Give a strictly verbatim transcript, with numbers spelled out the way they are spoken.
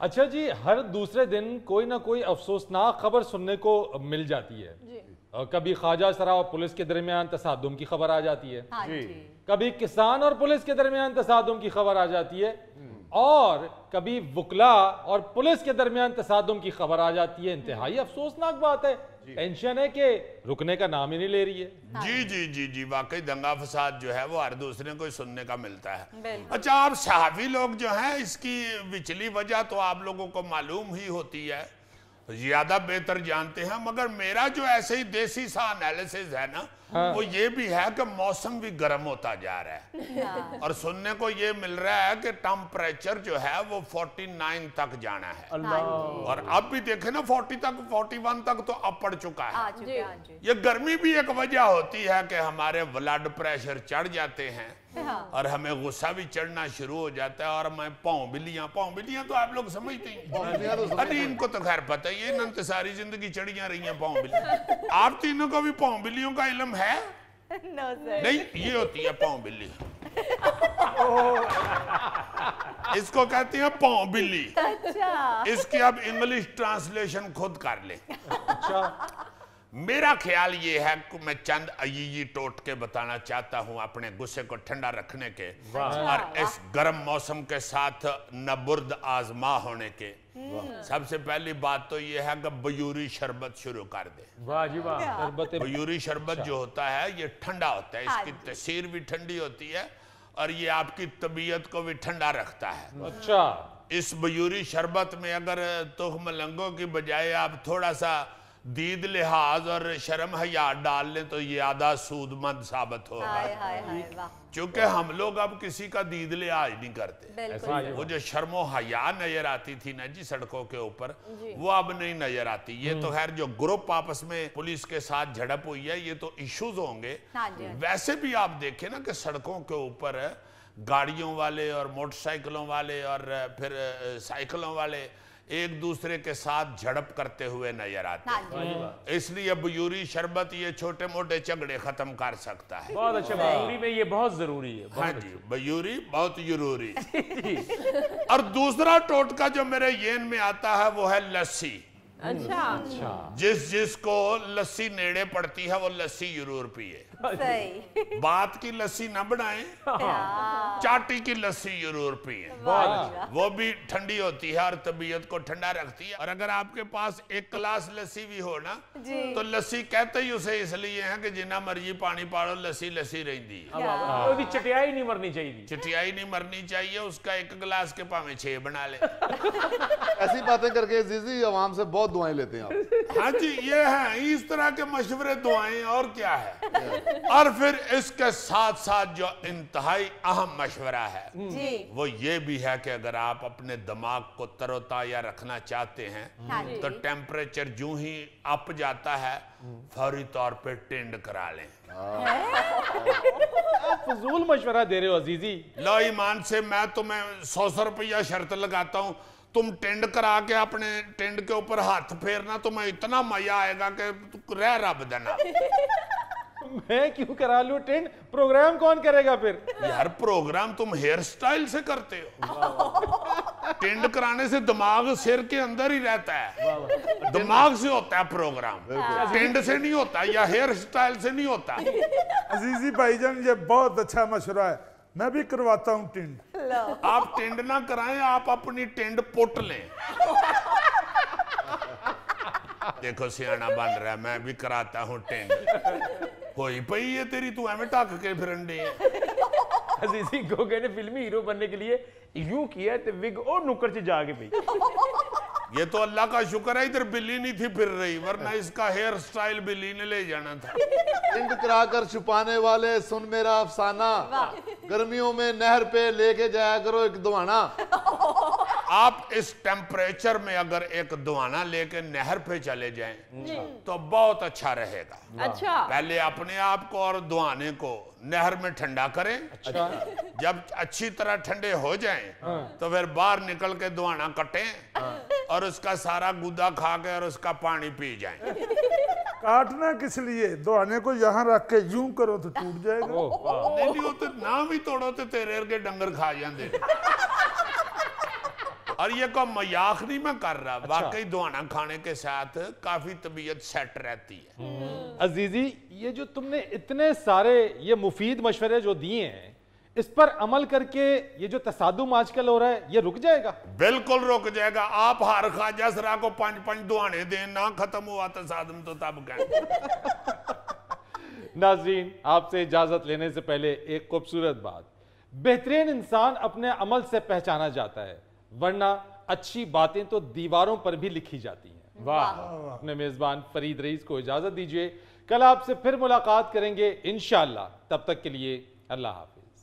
अच्छा जी, हर दूसरे दिन कोई ना कोई अफसोसनाक खबर सुनने को मिल जाती है जी। कभी ख्वाजा सरा और पुलिस के दरमियान तसादुम की खबर आ जाती है हाँ जी। कभी किसान और पुलिस के दरमियान तसादुम की खबर आ जाती है और कभी वुकला और पुलिस के दरमियान तसादुम की खबर आ जाती है। इंतहाई अफसोसनाक बात है, टेंशन है कि रुकने का नाम ही नहीं ले रही है। जी जी जी जी वाकई दंगा फसाद जो है वो हर दूसरे को सुनने का मिलता है। अच्छा, आप सहाफी लोग जो हैं इसकी विचली वजह तो आप लोगों को मालूम ही होती है, ज्यादा बेहतर जानते हैं, मगर मेरा जो ऐसे ही देसी सा एनालिसिस है ना हाँ। वो ये भी है कि मौसम भी गर्म होता जा रहा है हाँ। और सुनने को ये मिल रहा है कि टेम्परेचर जो है वो उनचास तक जाना है अल्लाह। और अब भी देखे ना चालीस तक इकतालीस तक तो अब पड़ चुका है। ये गर्मी भी एक वजह होती है कि हमारे ब्लड प्रेशर चढ़ जाते हैं हाँ। और हमें गुस्सा भी चढ़ना शुरू हो जाता है। और मैं पाँव बिल्लियां पाँव बिल्लियां तो आप लोग समझते हैं, अरे इनको तो खैर पता ही है, इन्होंने तो सारी जिंदगी चढ़ियां रही हैं पाँव बिल्लियां। आप तीनों को भी पाँव बिल्लियों का इल्म है? no, नहीं, ये होती है पाँव बिल्ली। इसको कहते हैं पाँव बिल्ली। अच्छा। इसकी अब इंग्लिश ट्रांसलेशन खुद कर ले। अच्छा। मेरा ख्याल ये है कि मैं चंद अयी टोट के बताना चाहता हूं अपने गुस्से को ठंडा रखने के और इस गर्म मौसम के साथ नबुर्द आजमा होने के। सबसे पहली बात तो ये है कि बयूरी शरबत शुरू कर दे। वाह जी वाह। शरबत बयूरी शरबत जो होता है ये ठंडा होता है, इसकी तसीर भी ठंडी होती है और ये आपकी तबीयत को भी ठंडा रखता है। अच्छा। इस बयूरी शरबत में अगर तुख मलंगों की बजाय आप थोड़ा सा दीद लिहाज और शर्म हया डाल लें तो ये आधा सूदमंद साबित होगा। क्योंकि हम लोग अब किसी का दीद लिहाज नहीं करते। वो जो शर्मो हया नजर आती थी ना जी सड़कों के ऊपर, वो अब नहीं नजर आती। ये तो खैर जो ग्रुप आपस में पुलिस के साथ झड़प हुई है ये तो इश्यूज होंगे। वैसे भी आप देखें ना कि सड़कों के ऊपर गाड़ियों वाले और मोटरसाइकिलों वाले और फिर साइकिलों वाले एक दूसरे के साथ झड़प करते हुए नजर आते हैं। इसलिए बयूरी शरबत ये छोटे मोटे झगड़े खत्म कर सकता है। बहुत अच्छा, बयूरी में ये बहुत जरूरी है। हाँ जी, बयूरी बहुत जरूरी। और दूसरा टोटका जो मेरे येन में आता है वो है लस्सी। अच्छा। अच्छा। जिस जिसको लस्सी नेड़े पड़ती है वो लस्सी जरूर पिए। सही। बात की लस्सी ना बनाएं, चाटी की लस्सी जरूर पिए। वो भी ठंडी होती है और तबीयत को ठंडा रखती है। और अगर आपके पास एक गिलास लस्सी भी हो ना तो लस्सी कहते ही उसे इसलिए है कि जिन्ना मर्जी पानी पालो लस्सी लस्सी रहती है। चटियाई नहीं मरनी चाहिए, चटियाई नहीं मरनी चाहिए। उसका एक गिलास के पावे छह बना ले। ऐसी बातें करके जीजी आवाम से बहुत दुआएं लेते हैं आप। हाँ जी, ये है इस तरह के मशवरे दुआएं और क्या है। और फिर इसके साथ साथ जो इंतहाई अहम मशवरा है जी। वो ये भी है कि अगर आप अपने दिमाग को तरोताजा रखना चाहते हैं तो टेम्परेचर जो ही अप जाता है फौरी तौर पे टेंड करा लें। फजूल मशवरा दे रहे हो अजीजी। लो ईमान से मैं तुम्हें सौ सौ रुपया शर्त लगाता हूँ, तुम टेंड करा के अपने टेंड के ऊपर हाथ फेरना, तुम्हें इतना मजा आएगा कि रह रब देना। मैं क्यों करा लूं टेंड? प्रोग्राम कौन करेगा फिर? यार प्रोग्राम तुम हेयर स्टाइल से करते हो। टेंड कराने से दिमाग सिर के अंदर ही रहता है, दिमाग से होता है प्रोग्राम, टेंड से नहीं होता या हेयर स्टाइल से नहीं होता। अजीजी भाईजान ये बहुत अच्छा मशवरा है, मैं भी करवाता हूँ टेंड। आप टेंड ना कराएं, आप अपनी टेंड पुट लें। देखो सियाना बन रहा है, मैं भी कराता हूँ टेंड। होई पई है तेरी, तू एवं ढक के फिरंडे है। अजीजी गोगे ने फिल्मी हीरो बनने के लिए यूं किया तो विग और नुक्कड़ से जाके पई। ये तो अल्लाह का शुक्र है इधर बिल्ली नहीं थी फिर रही, वरना इसका हेयर स्टाइल बिल्ली ने ले जाना था। टेंट कराकर छुपाने वाले सुन मेरा अफसाना, गर्मियों में नहर पे लेके जाया करो एक दुआना। आप इस टेम्परेचर में अगर एक दुआना लेके नहर पे चले जाएं तो बहुत अच्छा रहेगा। अच्छा। पहले अपने आप को और दुआने को नहर में ठंडा करें। अच्छा। जब अच्छी तरह ठंडे हो जाएं तो फिर बाहर निकल के दुआना कटें और उसका सारा गुदा खा के और उसका पानी पी जाएं। काटना किस लिए? दुआने को यहाँ रख के यूं करो तो टूट जाएगा। नहीं नहीं, तो ना भी तोड़ो तो तेरे के डंगर खा जाते। और ये को मजाक नहीं मैं कर रहा, वाकई दुआना खाने के साथ काफी तबीयत सेट रहती है। अजीजी, ये जो तुमने इतने सारे ये मुफीद मशवरे जो दिए हैं, इस पर अमल करके ये जो तसादुम आजकल हो रहा है ये रुक जाएगा? बिल्कुल रुक जाएगा। आप हर ख्वाजा सरा को पांच पांच दुआने दें, ना खत्म हुआ तसादुम तो तब कहें। नाज़रीन, आपसे इजाजत लेने से पहले एक खूबसूरत बात, बेहतरीन इंसान अपने अमल से पहचाना जाता है, वरना अच्छी बातें तो दीवारों पर भी लिखी जाती हैं। वाह। अपने मेजबान फरीद रईस को इजाजत दीजिए, कल आपसे फिर मुलाकात करेंगे इंशाअल्लाह। तब तक के लिए अल्लाह हाफ़िज़।